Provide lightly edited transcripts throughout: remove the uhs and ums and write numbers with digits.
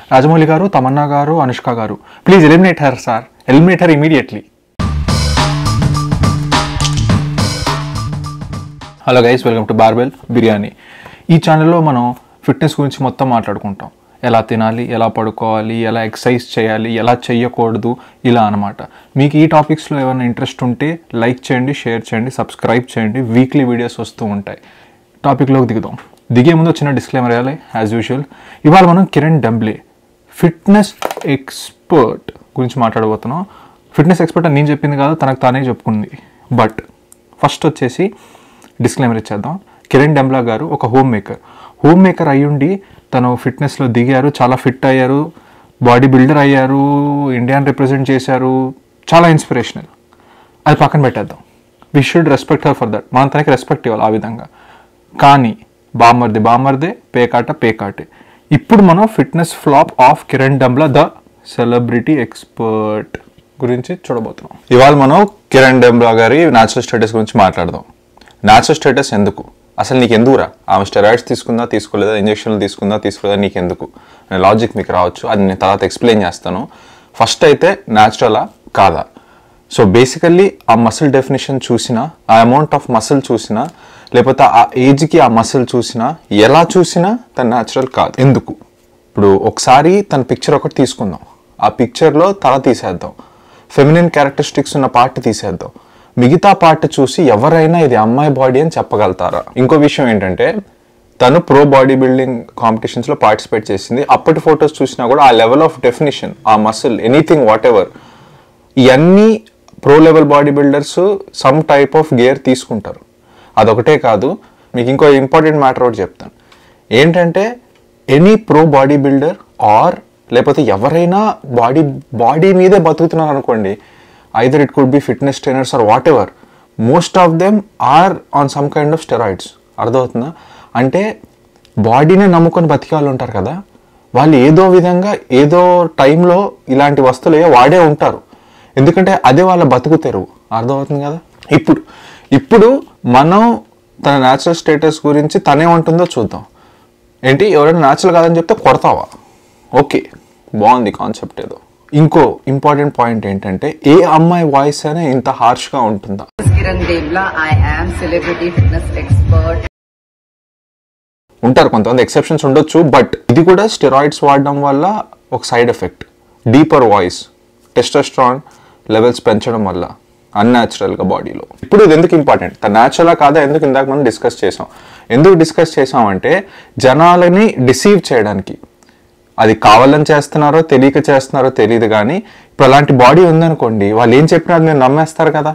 Rajamouli garu, Tamannaah garu, Anushka garu. Please eliminate her, sir. Eliminate her immediately. Hello guys, welcome to Barbell Biryani. ఈ ఛానల్లో మనం fitness గురించి మొత్తం మాట్లాడుకుంటాం. ఎలా తినాలి, ఎలా పడుకోవాలి, ఎలా ఎక్సర్సైజ్ చేయాలి, ఎలా చేయకూడదు, ఇలా అనమాట. మీకు ఈ టాపిక్స్లో ఏమైనా ఇంట్రెస్ట్ ఉంటే లైక్ చేయండి, షేర్ చేయండి, సబ్స్క్రైబ్ చేయండి. వీక్లీ వీడియోస్ వస్తూ ఉంటాయి. టాపిక్లోకి దిగే ముందు చిన్న డిస్క్లైమర్ వేయాలి యాజ్ యూజువల్. ఇవాళ మనం కిరణ్ డెంబ్లే ఫిట్నెస్ ఎక్స్పర్ట్ గురించి మాట్లాడబోతున్నాం. ఫిట్నెస్ ఎక్స్పర్ట్ అని నేను చెప్పింది కాదు, తనకు తానే చెప్పుకుంది. బట్ ఫస్ట్ వచ్చేసి డిస్క్లైమర్ ఇచ్చేద్దాం. కిరణ్ డెంబ్లా గారు ఒక హోమ్ మేకర్ అయ్యుండి తను ఫిట్నెస్లో దిగారు, చాలా ఫిట్ అయ్యారు, బాడీ బిల్డర్ అయ్యారు, ఇండియాని రిప్రజెంట్ చేశారు, చాలా ఇన్స్పిరేషనల్. అది పక్కన పెట్టేద్దాం. We should respect her for that. మనం తనకి రెస్పెక్ట్ ఇవ్వాలి ఆ విధంగా. కానీ బామ్మర్దే పేకాటే. ఇప్పుడు మనం fitness flop of Kiran Dembla the celebrity expert గురించి చూడబోతున్నాం. ఇవాళ మనం కిరణ్ డెంబ్లా గారి న్యాచురల్ స్టేటస్ గురించి మాట్లాడదాం. న్యాచురల్ స్టేటస్ ఎందుకు, అసలు నీకు ఎందుకురా, ఆమె స్టెరాయిడ్స్ తీసుకుందా తీసుకోలేదా, ఇంజక్షన్లు తీసుకుందా తీసుకోలేదా, నీకు ఎందుకు అనే లాజిక్ మీకు రావచ్చు. అది నేను తర్వాత ఎక్స్ప్లెయిన్ చేస్తాను. ఫస్ట్ అయితే న్యాచురలా కాదా. సో బేసికల్లీ ఆ మసిల్ డెఫినేషన్ చూసినా, ఆ అమౌంట్ ఆఫ్ మసిల్ చూసినా, లేకపోతే ఆ ఏజ్కి ఆ మసిల్ చూసినా, ఎలా చూసినా తను న్యాచురల్ కాదు. ఎందుకు? ఇప్పుడు ఒకసారి తన పిక్చర్ ఒకటి తీసుకుందాం. ఆ పిక్చర్లో తల తీసేద్దాం, ఫెమినిన్ క్యారెక్టరిస్టిక్స్ ఉన్న పార్ట్ తీసేద్దాం. మిగతా పార్ట్ చూసి ఎవరైనా ఇది అమ్మాయి బాడీ అని చెప్పగలుగుతారా? ఇంకో విషయం ఏంటంటే తను ప్రో బాడీ బిల్డింగ్ కాంపిటీషన్స్లో పార్టిసిపేట్ చేసింది. అప్పటి ఫొటోస్ చూసినా కూడా ఆ లెవెల్ ఆఫ్ డెఫినేషన్, ఆ మసిల్, ఎనీథింగ్ వాట్ ఎవర్, ఇవన్నీ pro level bodybuilders some type of gear తీసుకుంటారు. అదొకటే కాదు, మీకు ఇంకో ఇంపార్టెంట్ మ్యాటర్ ఒకటి చెప్తాను. ఏంటంటే any pro body builder or లేకపోతే ఎవరైనా బాడీ మీదే బతుకుతున్నారు అనుకోండి, either it could be fitness trainers or whatever, most of them are on some kind of steroids. అర్థమవుతుందా? అంటే బాడీనే నమ్ముకొని బతికే వాళ్ళు ఉంటారు కదా, వాళ్ళు ఏదో విధంగా ఏదో టైంలో ఇలాంటి వస్తువులు వాడే ఉంటారు. ఎందుకంటే అదే వాళ్ళ బతుకు తెరువు. అర్థమవుతుంది కదా. ఇప్పుడు మనం తన న్యాచురల్ స్టేటస్ గురించి తనేమంటుందో చూద్దాం. ఏంటి, ఎవరైనా న్యాచురల్ కాదని చెప్తే కొడతావా? ఓకే, బాగుంది కాన్సెప్ట్ ఏదో. ఇంకో ఇంపార్టెంట్ పాయింట్ ఏంటంటే ఏ అమ్మాయి వాయిస్ అయినా ఇంత హార్ష్ గా ఉంటుందా? Kiran Dembla, I am celebrity fitness expert. ఉంటారు కొంతమంది, ఎక్సెప్షన్స్ ఉండొచ్చు. బట్ ఇది కూడా స్టెరాయిడ్స్ వాడడం వల్ల ఒక side effect. Deeper voice, testosterone levels పెంచడం వల్ల అన్యాచురల్ గా బాడీలో. ఇప్పుడు ఇది ఎందుకు ఇంపార్టెంట్, తన న్యాచురలా కాదా ఎందుకు ఇందాక మనం డిస్కస్ చేసాం. ఎందుకు డిస్కస్ చేసామంటే జనాలని డిసీవ్ చేయడానికి. అది కావాలని చేస్తున్నారో తెలియక చేస్తున్నారో తెలియదు, కానీ ఇప్పుడు అలాంటి బాడీ ఉందనుకోండి, వాళ్ళు ఏం చెప్పినా మీరు నమ్మేస్తారు కదా.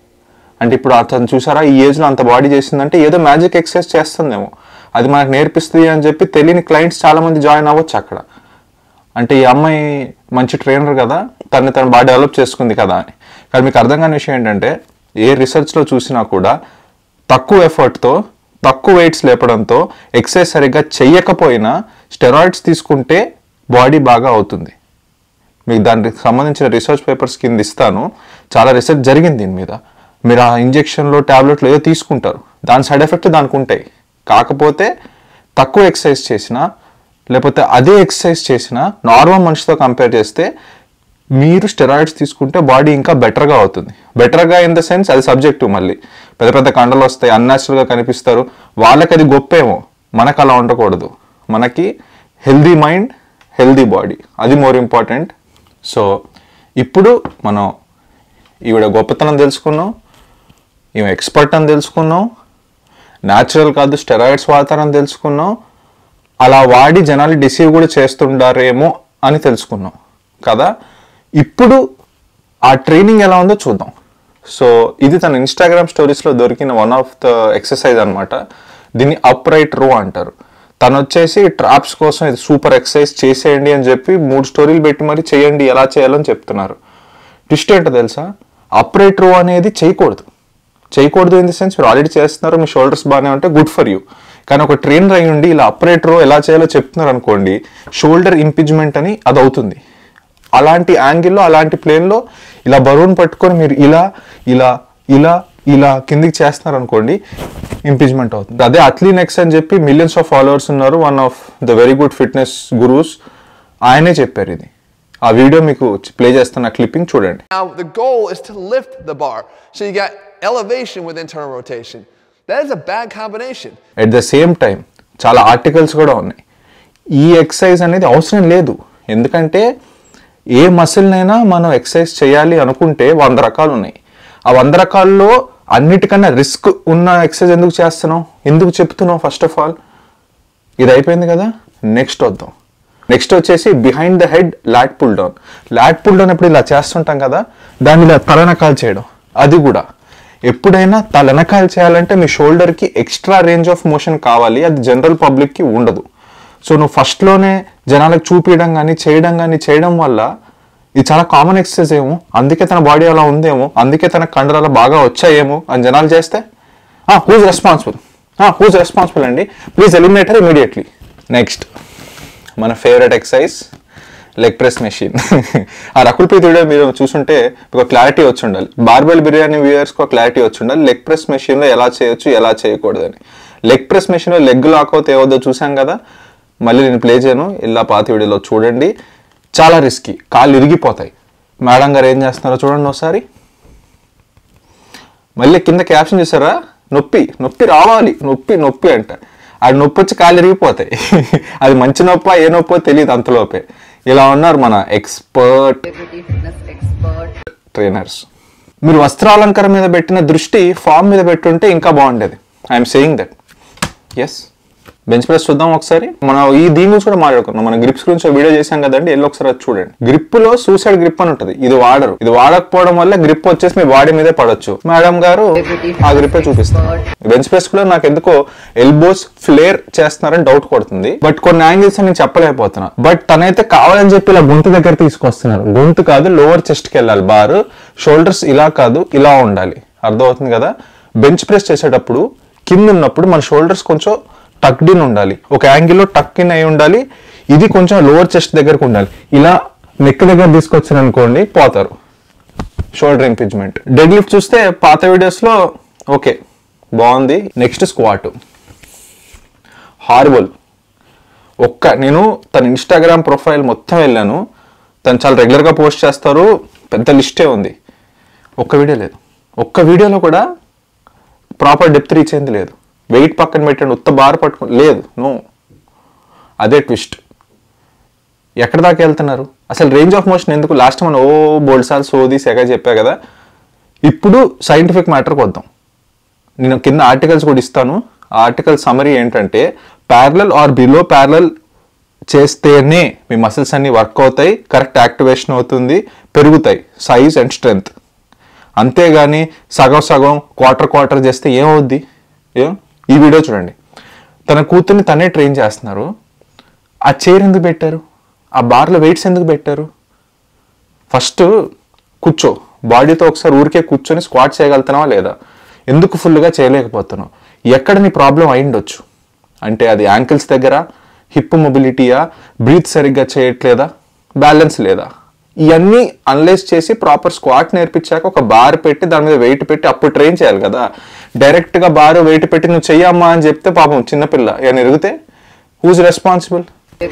అంటే ఇప్పుడు అతను చూసారా ఈ ఏజ్లో అంత బాడీ చేసిందంటే ఏదో మ్యాజిక్ ఎక్సర్సైజ్ చేస్తుందేమో, అది మనకు నేర్పిస్తుంది అని చెప్పి తెలియని క్లయింట్స్ చాలామంది జాయిన్ అవ్వచ్చు అక్కడ. అంటే ఈ అమ్మాయి మంచి ట్రైనర్ కదా, తను బాగా డెవలప్ చేసుకుంది కదా అని. కానీ మీకు అర్థం కాని విషయం ఏంటంటే ఏ రీసెర్చ్లో చూసినా కూడా తక్కువ ఎఫర్ట్తో తక్కువ వెయిట్స్ లేపడంతో ఎక్సర్సైజ్ సరిగ్గా చెయ్యకపోయినా స్టెరాయిడ్స్ తీసుకుంటే బాడీ బాగా అవుతుంది. మీకు దానికి సంబంధించిన రీసెర్చ్ పేపర్స్ కింద ఇస్తాను. చాలా రీసెర్చ్ జరిగింది దీని మీద. మీరు ఆ ఇంజెక్షన్లో ట్యాబ్లెట్లు ఏదో తీసుకుంటారు, దాని సైడ్ ఎఫెక్ట్ దానికి ఉంటాయి. కాకపోతే తక్కువ ఎక్సర్సైజ్ చేసినా లేకపోతే అదే ఎక్సర్సైజ్ చేసినా నార్మల్ మనిషితో కంపేర్ చేస్తే మీరు స్టెరాయిడ్స్ తీసుకుంటే బాడీ ఇంకా బెటర్గా అవుతుంది. బెటర్గా ఇన్ ద సెన్స్ అది సబ్జెక్టివ్. మళ్ళీ పెద్ద పెద్ద కండలు వస్తాయి, అన్యాచురల్గా కనిపిస్తారు, వాళ్ళకి అది గొప్పేమో. మనకు అలా ఉండకూడదు. మనకి హెల్దీ మైండ్, హెల్దీ బాడీ, అది మోర్ ఇంపార్టెంట్. సో ఇప్పుడు మనం ఈవిడ గొప్పతనం తెలుసుకున్నాం, ఈమె ఎక్స్పర్ట్ అని తెలుసుకున్నాం, న్యాచురల్ కాదు స్టెరాయిడ్స్ వాడతారని తెలుసుకున్నాం, అలా వాడి జనాలు డిసీవ్ కూడా చేస్తుండారేమో అని తెలుసుకున్నాం కదా. ఇప్పుడు ఆ ట్రైనింగ్ ఎలా ఉందో చూద్దాం. సో ఇది తన ఇన్స్టాగ్రామ్ స్టోరీస్లో దొరికిన వన్ ఆఫ్ ద ఎక్సర్సైజ్ అనమాట. దీన్ని అప్రైట్ రో అంటారు. తను వచ్చేసి ట్రాప్స్ కోసం ఇది సూపర్ ఎక్సర్సైజ్ చేసేయండి అని చెప్పి 3 స్టోరీలు పెట్టి మరి చేయండి, ఎలా చేయాలని చెప్తున్నారు. ట్విస్ట్ ఏంటో తెలుసా, అప్రైట్ రో అనేది చేయకూడదు ఇన్ ది సెన్స్ మీరు ఆల్రెడీ చేస్తున్నారు, మీ షోల్డర్స్ బాగానే ఉంటే గుడ్ ఫర్ యూ. కానీ ఒక ట్రైనర్ అయ్యి ఉండి ఇలా అప్రైట్ రో ఎలా చేయాలో చెప్తున్నారు అనుకోండి, షోల్డర్ ఇంపిజ్మెంట్ అని అది అవుతుంది. అలాంటి యాంగిల్లో అలాంటి ప్లేన్లో ఇలా బరువును పట్టుకొని మీరు ఇలా ఇలా ఇలా ఇలా కిందికి చేస్తున్నారు అనుకోండి, ఇంపీచ్మెంట్ అవుతుంది. అదే అథ్లీనెక్స్ అని చెప్పి మిలియన్స్ ఆఫ్ ఫాలోవర్స్ ఉన్నారు, one of the very good fitness gurus. ఆయనే చెప్పారు ఇది. ఆ వీడియో మీకు ప్లే చేస్తున్న క్లిప్పింగ్ చూడండి. Now the goal is to lift the bar, so you get elevation with internal rotation. That is a bad combination. At the same time చాలా articles కూడా ఉన్నాయి, ఈ ఎక్సర్సైజ్ అనేది అవసరం లేదు. ఎందుకంటే ఏ మసిల్నైనా మనం ఎక్సర్సైజ్ చేయాలి అనుకుంటే 100 రకాలు ఉన్నాయి. ఆ 100 రకాల్లో అన్నిటికన్నా రిస్క్ ఉన్న ఎక్సర్సైజ్ ఎందుకు చేస్తున్నావు, ఎందుకు చెప్తున్నావు? ఫస్ట్ ఆఫ్ ఆల్ ఇది అయిపోయింది కదా, నెక్స్ట్ వద్దాం. నెక్స్ట్ వచ్చేసి behind the head lat pull down. Lat pull down ఎప్పుడు ఇలా చేస్తుంటాం కదా, దాన్ని ఇలా తలనకాలు చేయడం. అది కూడా ఎప్పుడైనా తలనకాలు చేయాలంటే మీ షోల్డర్కి ఎక్స్ట్రా రేంజ్ ఆఫ్ మోషన్ కావాలి, అది జనరల్ పబ్లిక్కి ఉండదు. సో నువ్వు ఫస్ట్లోనే జనాలకు చూపించడం కానీ చేయడం వల్ల ఇది చాలా కామన్ ఎక్సర్సైజ్ ఏమో, అందుకే తన బాడీ అలా ఉందేమో, అందుకే తన కండరాలు బాగా వచ్చాయేమో అని జనాలు చేస్తే హూజ్ రెస్పాన్సిబుల్ అండి, please eliminate her immediately. Next మన favourite exercise leg press machine. ఆ రకుల్ ప్రీత్ వీడియో మీరు చూసుంటే ఒక క్లారిటీ వచ్చి ఉండాలి, బార్బెల్ బిర్యానీ వ్యూయర్స్కి ఒక క్లారిటీ వచ్చి ఉండాలి లెగ్ ప్రెస్ మెషిన్లో ఎలా చేయొచ్చు ఎలా చేయకూడదని. లెగ్ ప్రెస్ మెషిన్లో లెగ్ లాక్ అవుతే ఏవద్దో చూసాం కదా, మళ్ళీ నేను ప్లే చేయను, ఇలా పాత వీడియోలో చూడండి. చాలా రిస్కీ, కాళ్ళు ఇరిగిపోతాయి. మేడం గారు ఏం చేస్తున్నారో చూడండి ఒకసారి. మళ్ళీ కింద క్యాప్షన్ చూసారా, నొప్పి రావాలి, నొప్పి అంటారు. అది నొప్పి వచ్చి కాళ్ళు ఇరిగిపోతాయి. అది మంచి నొప్ప ఏ నొప్పో తెలియదు అంతలోపే. ఇలా ఉన్నారు మన ఎక్స్పర్ట్ ట్రైనర్స్. మీరు వస్త్రాలంకారం మీద పెట్టిన దృష్టి ఫామ్ మీద పెట్టుంటే ఇంకా బాగుండేది. I'm saying that. Yes, bench press చూద్దాం ఒకసారి. మనం దీని గురించి కూడా మాట్లాడుకున్నాం, మన గ్రిప్స్ గురించి వీడియో చేసాం కదండి, వెళ్ళి ఒకసారి అది చూడండి. గ్రిప్ లో సూసైడ్ గ్రిప్ అని ఉంటుంది, ఇది వాడరు. ఇది వాడకపోవడం వల్ల గ్రిప్ వచ్చేసి మీ బాడీ మీదే పడొచ్చు. మేడం గారు ఆ గ్రిప్పే చూపిస్తారు. బెంచ్ ప్రెస్ కూడా నాకు ఎందుకో ఎల్బోస్ ఫ్లేర్ చేస్తున్నారని డౌట్ కొడుతుంది, బట్ కొన్ని యాంగిల్స్ నేను చెప్పలేకపోతున్నా. బట్ తనైతే కావాలని చెప్పి ఇలా గొంతు దగ్గర తీసుకొస్తున్నారు. గొంతు కాదు, లోవర్ చెస్ట్ కి వెళ్ళాలి బారు, షోల్డర్స్ ఇలా కాదు ఇలా ఉండాలి. అర్థమవుతుంది కదా. బెంచ్ ప్రెస్ చేసేటప్పుడు కింద ఉన్నప్పుడు మన షోల్డర్స్ కొంచెం టక్డ్ ఇన్ ఉండాలి, ఒక యాంగిల్లో టక్ ఇన్ అయి ఉండాలి. ఇది కొంచెం లోవర్ చెస్ట్ దగ్గరకు ఉండాలి. ఇలా నెక్ దగ్గర తీసుకొచ్చాను అనుకోండి పోతారు, షోల్డర్ ఇంపీచ్మెంట్. డెడ్ లిఫ్ట్ చూస్తే పాత వీడియోస్లో ఓకే బాగుంది. నెక్స్ట్ స్క్వాట్, హార్బుల్. నేను తన ఇన్స్టాగ్రామ్ ప్రొఫైల్ మొత్తం వెళ్ళాను, తను చాలా రెగ్యులర్గా పోస్ట్ చేస్తారు, పెద్ద లిస్టే ఉంది. ఒక్క వీడియో లేదు, ఒక్క వీడియోలో కూడా ప్రాపర్ డెప్త్ రీచ్ అయింది లేదు. వెయిట్ పక్కన పెట్టండి, ఉత్త బార్ పట్టుకుని లేదు, నో. అదే ట్విస్ట్. ఎక్కడి దాకా వెళ్తున్నారు అసలు? రేంజ్ ఆఫ్ మోషన్ ఎందుకు? లాస్ట్ మనం బోల్డ్ సార్లు సోది సెగా చెప్పా కదా. ఇప్పుడు సైంటిఫిక్ మ్యాటర్కి వద్దాం. నేను కింద ఆర్టికల్స్ కూడా ఇస్తాను. ఆ ఆర్టికల్ సమరీ ఏంటంటే, ప్యారలల్ ఆర్ బిలో ప్యారలల్ చేస్తేనే మీ మసిల్స్ అన్ని వర్క్ అవుతాయి, కరెక్ట్ యాక్టివేషన్ అవుతుంది, పెరుగుతాయి సైజ్ అండ్ స్ట్రెంగ్త్. అంతేగాని సగం క్వార్టర్ చేస్తే ఏమవుద్ది? ఈ వీడియో చూడండి, తన కూతుర్ని తనే ట్రైన్ చేస్తున్నారు. ఆ చైర్ ఎందుకు పెట్టారు? ఆ బార్లో వెయిట్స్ ఎందుకు పెట్టారు? ఫస్ట్ కూర్చో, బాడీతో ఒకసారి ఊరికే కూర్చొని స్క్వాట్ చేయగలుగుతున్నావా లేదా? ఎందుకు ఫుల్గా చేయలేకపోతున్నావు? ఎక్కడ నీ ప్రాబ్లం అయిండొచ్చు? అంటే అది యాంకిల్స్ దగ్గర, హిప్ మొబిలిటీయా, బ్రీత్ సరిగ్గా చేయట్లేదా, బ్యాలెన్స్ లేదా? ఇవన్నీ అనలైజ్ చేసి ప్రాపర్ స్క్వాట్ నేర్పించాక ఒక బార్ పెట్టి దాని మీద వెయిట్ పెట్టి అప్పుడు ట్రైన్ చేయాలి కదా. డైరెక్ట్గా బార్ వెయిట్ పెట్టి నువ్వు చెయ్యమ్మా అని చెప్తే పాపం చిన్నపిల్ల ఏమైనా ఎరిగితే హూజ్ రెస్పాన్సిబుల్?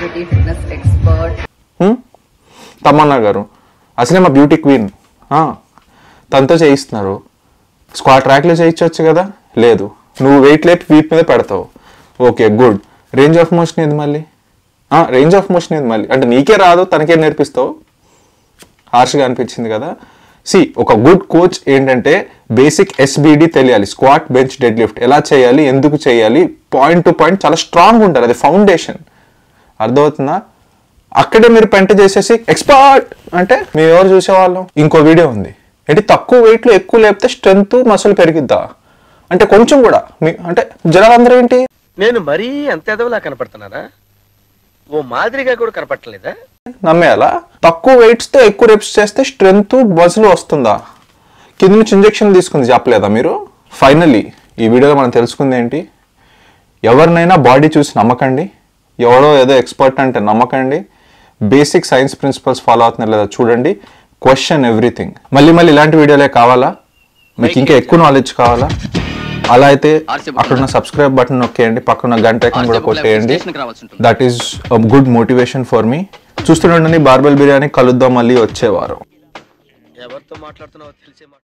తమన్నా గారు అసలే మా బ్యూటీ క్వీన్, తనతో చేయిస్తున్నారు. స్క్వాట్ ట్రాక్లో చేయించవచ్చు కదా, లేదు. నువ్వు వెయిట్ లేపి వీట్ మీద పెడతావు, okay good. Range of motion ఏది మళ్ళీ? అంటే నీకే రాదు, తనకే నేర్పిస్తావు? హార్ష్గా అనిపించింది కదా. ఒక గుడ్ కోచ్ ఏంటంటే బేసిక్ ఎస్బిడి తెలియాలి, స్క్వాట్ బెంచ్ డెడ్ లిఫ్ట్ ఎలా చేయాలి, ఎందుకు చేయాలి, పాయింట్ టు పాయింట్ చాలా స్ట్రాంగ్ ఉంటారు, అది ఫౌండేషన్. అర్థమవుతుందా? అక్కడే మీరు పెంట చేసేసి ఎక్స్పర్ట్ అంటే మేము ఎవరు చూసేవాళ్ళం. ఇంకో వీడియో ఉంది ఏంటి, తక్కువ వెయిట్లో ఎక్కువ లేపితే స్ట్రెంత్ మసిల్ పెరిగిద్దా అంటే కొంచెం కూడా అంటే జనాలందరూ ఏంటి, నేను మరీ అంత ఎదవలా కనపడుతున్నారా? ఓ మాదిరిగా కూడా కనపడలేదా? నమ్మేయాలా? తక్కువ వెయిట్స్ తో ఎక్కువ రెప్స్ చేస్తే స్ట్రెంత్ మజిల్ వస్తుందా? కింద నుంచి ఇంజెక్షన్ తీసుకుంది చెప్పలేదా మీరు? ఫైనల్లీ ఈ వీడియోలో మనం తెలుసుకుంది ఏంటి, ఎవరినైనా బాడీ చూసి నమ్మకండి, ఎవడో ఏదో ఎక్స్పర్ట్ అంటే నమ్మకండి. బేసిక్ సైన్స్ ప్రిన్సిపల్స్ ఫాలో అవుతున్నారు లేదా చూడండి, క్వశ్చన్ ఎవ్రీథింగ్. మళ్ళీ ఇలాంటి వీడియోలే కావాలా? మీకు ఇంకా ఎక్కువ నాలెడ్జ్ కావాలా? అలా అయితే అక్కడున్న సబ్స్క్రైబ్ బటన్ నొక్కేయండి, పక్కన గంట ఐకాన్ కూడా కొట్టేయండి. That is good motivation for me. చూస్తుండండి బార్బెల్ బిర్యానీ. కలుద్దాం మళ్ళీ వచ్చేవారం. ఎవరితో మాట్లాడుతున్నావో తెలిసే